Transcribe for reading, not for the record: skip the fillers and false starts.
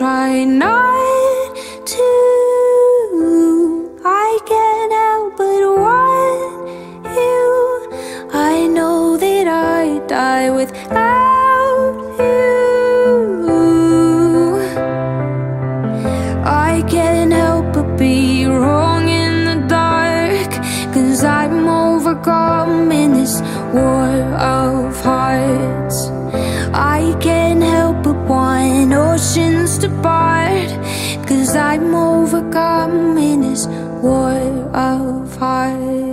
try not to. I can't help but want you. I know that I'd die without you. I can't help but be wrong in the dark, 'cause I'm overcome in this war of hearts. I can't help but want oceans to part, 'cause I'm overcome in this war of hearts.